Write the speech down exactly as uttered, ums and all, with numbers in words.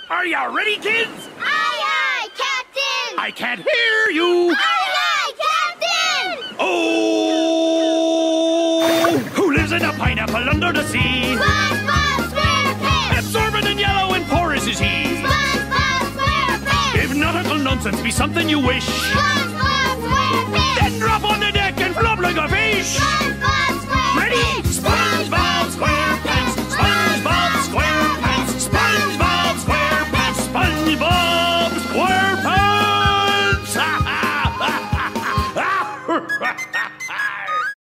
Are you ready, kids? Aye, aye, Captain! I can't hear you! Aye, aye, Captain! Oh! Who lives in a pineapple under the sea? SpongeBob SquarePants! Absorbent and yellow and porous is he. SpongeBob SquarePants! If nautical nonsense be something you wish, SpongeBob SquarePants! then drop on the deck and flop like a fish!